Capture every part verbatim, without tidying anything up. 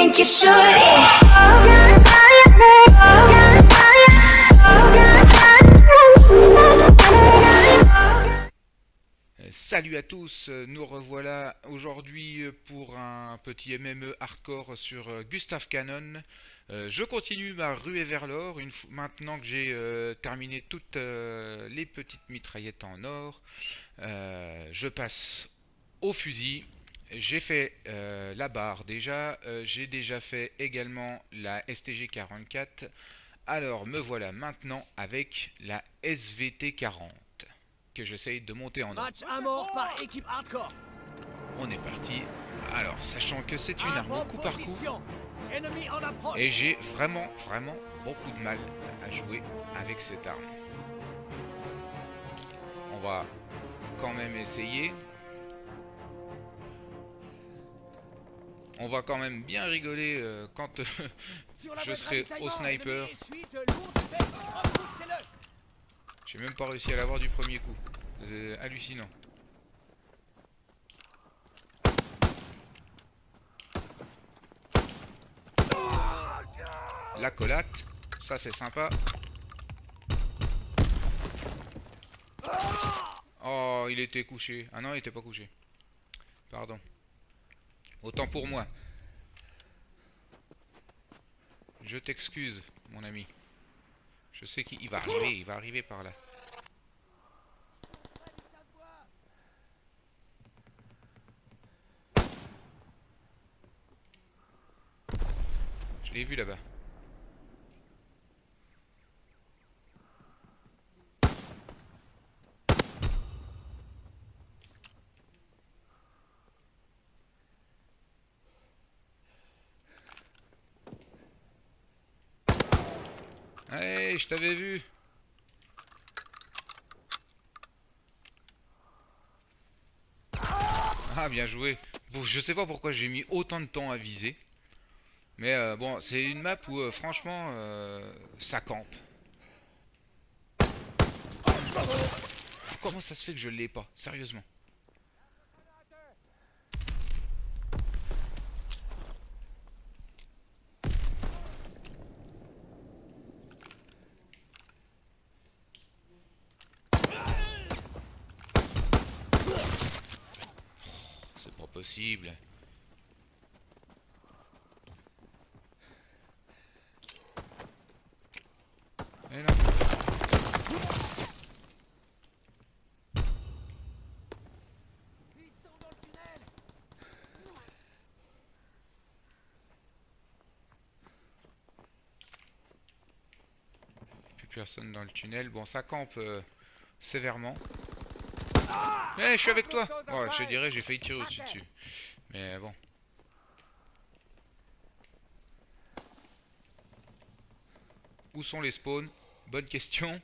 think you should. Yeah. Salut à tous, nous revoilà aujourd'hui pour un petit M M E hardcore sur Gustav Cannon. Euh, je continue ma ruée vers l'or, une fois maintenant que j'ai euh, terminé toutes euh, les petites mitraillettes en or. Euh, je passe au fusil. J'ai fait euh, la barre déjà, euh, j'ai déjà fait également la S T G quarante-quatre. Alors me voilà maintenant avec la S V T quarante que j'essaye de monter en or. Match à mort par équipe hardcore. On est parti. Alors, sachant que c'est une arme au coup par coup, Ennemi en approche. et j'ai vraiment, vraiment beaucoup de mal à jouer avec cette arme. On va quand même essayer. On va quand même bien rigoler euh, quand euh, je serai au sniper. J'ai même pas réussi à l'avoir du premier coup. C'est hallucinant. La collate, ça c'est sympa. Oh, il était couché. Ah non, il était pas couché. Pardon. Autant pour moi. Je t'excuse, mon ami. Je sais qu'il va arriver, il va arriver par là. Je l'ai vu là-bas. Hey, je t'avais vu. Ah, bien joué. Bon, je sais pas pourquoi j'ai mis autant de temps à viser. Mais euh, bon, c'est une map où euh, franchement, euh, ça campe. Comment ça se fait que je l'ai pas? Sérieusement. C'est pas possible. Et là. Plus personne dans le tunnel. Bon, ça campe euh, sévèrement. Eh, hey, je suis avec toi. Ouais, je te dirais, j'ai failli tirer au-dessus dessus. Mais bon. Où sont les spawns? Bonne question.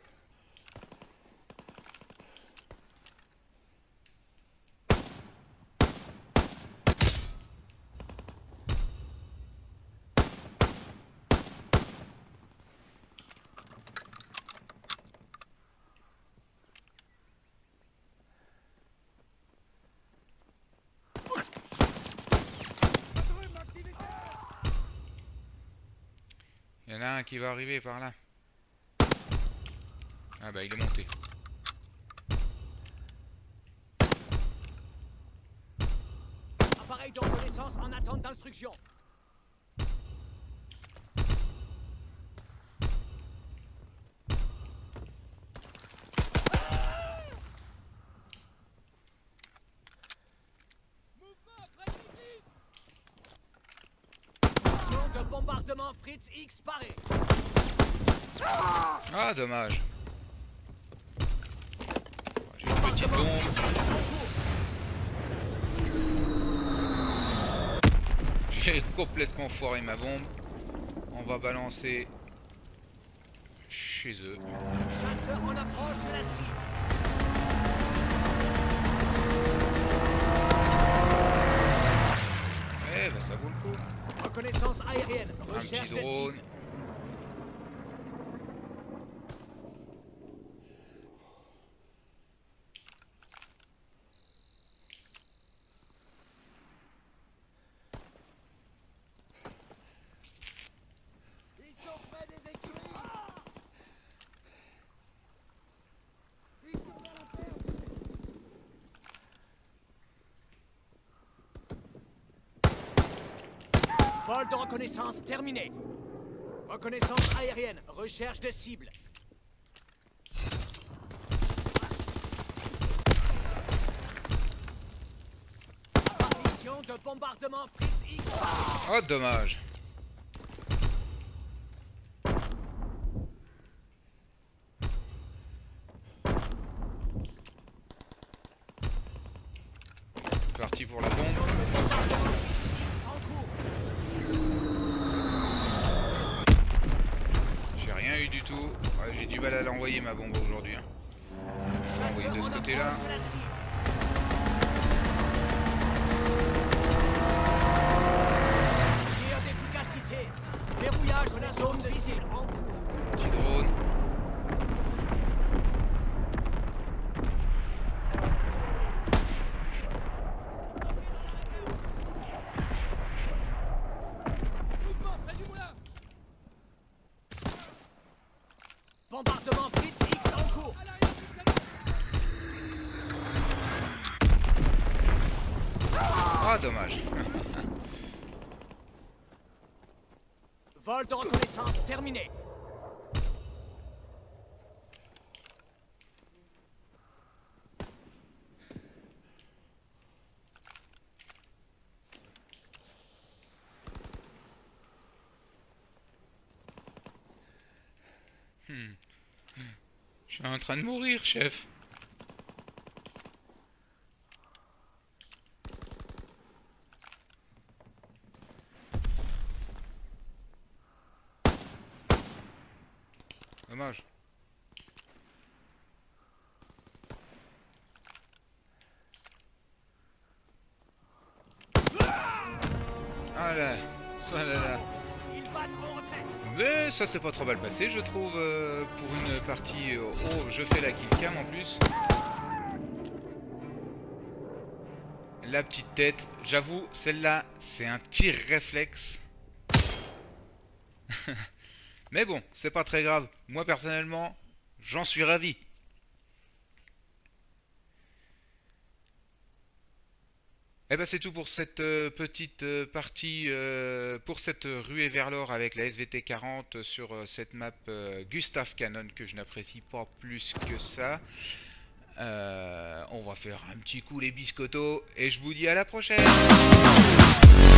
Il y en a un qui va arriver par là. Ah bah il est monté. Appareil de reconnaissance en attente d'instruction. Mission de bombardement Fritz X paré. Ah dommage. J'ai une petite bombe. J'ai complètement foiré ma bombe. On va balancer chez eux. Chasseur en approche de la cible. Eh bah ça vaut le coup. Reconnaissance aérienne. Un Recherche petit de drone. cible. Vol de reconnaissance terminé. Reconnaissance aérienne. Recherche de cible. Mission de bombardement Fritz X. Oh, dommage. Parti pour la bombe. J'ai rien eu du tout. Ouais, j'ai du mal à l'envoyer ma bombe aujourd'hui. Hein. Je vais l'envoyer de ce côté-là. Tir d'efficacité. Verrouillage de la zone de cible en cours. Petit drone. Bombardement Fritz X en cours. Ah, dommage. Vol de reconnaissance terminé. Hmm. Je suis en train de mourir, chef. Dommage. Ah là, ça là là. Ils battent en retraite. Mais ça s'est pas trop mal passé, je trouve, euh, pour une partie... euh, oh, je fais la kill cam en plus. La petite tête, j'avoue, celle-là, c'est un tir réflexe. Mais bon, c'est pas très grave. Moi, personnellement, j'en suis ravi. Et ben c'est tout pour cette euh, petite euh, partie, euh, pour cette ruée vers l'or avec la S V T quarante sur euh, cette map euh, Gustav Cannon que je n'apprécie pas plus que ça. Euh, on va faire un petit coup les biscottos et je vous dis à la prochaine.